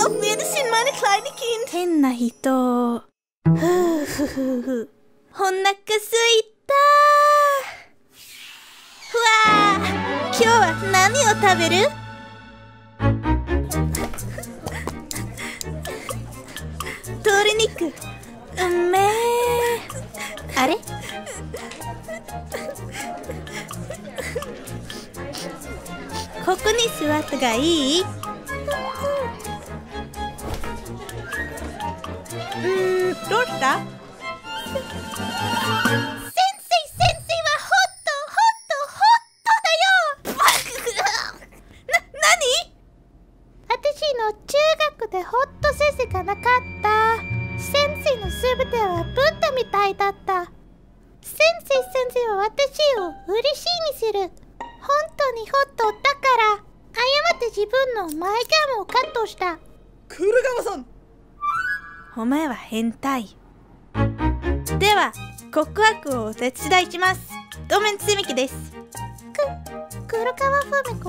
auf jedes hin, meine kleine Kind. 変な人。ふうふふふ。お腹すいた。 ふわー。今日は何を食べる？ 鶏肉。うめえ。あれ？ここに座ったがいい？どうした？ 先生はホット何？ 私の中学でホット先生がなかった。先生のすべてはブッダみたいだった。先生は私を嬉しいにする。本当にホットだから誤って自分の前髪をカットした。 クルガワさん、 お前は変態。では告白をお手伝いします。ごめんつみきです。黒川ふみ子。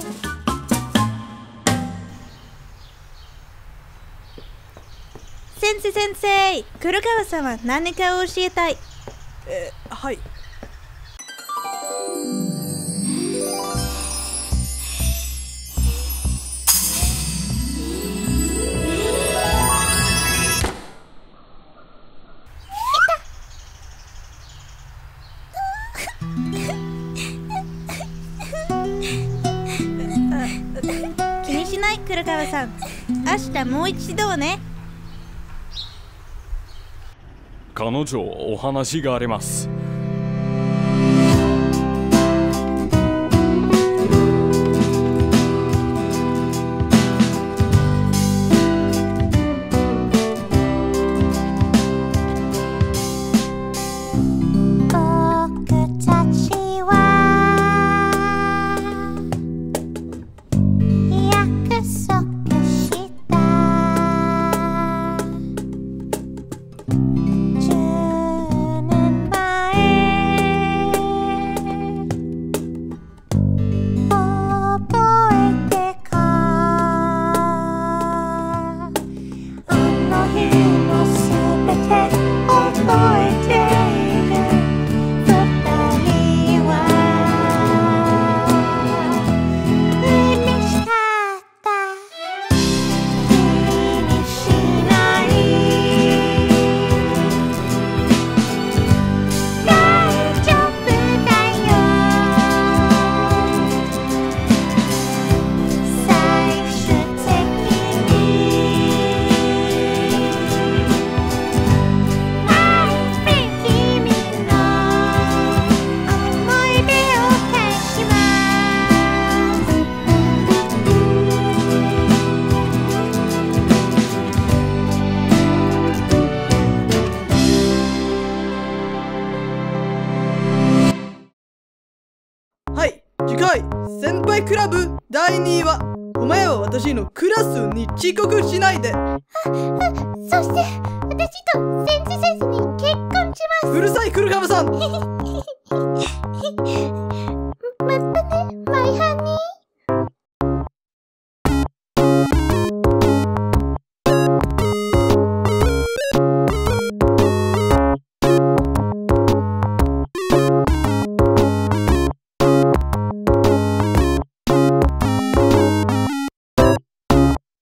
先生、黒川さんは何かを教えたい。 はい。 気にしない黒川さん。明日もう一度ね。 彼女、お話があります。 先輩クラブ第2話。お前は私のクラスに遅刻しないで。 そして私と先生に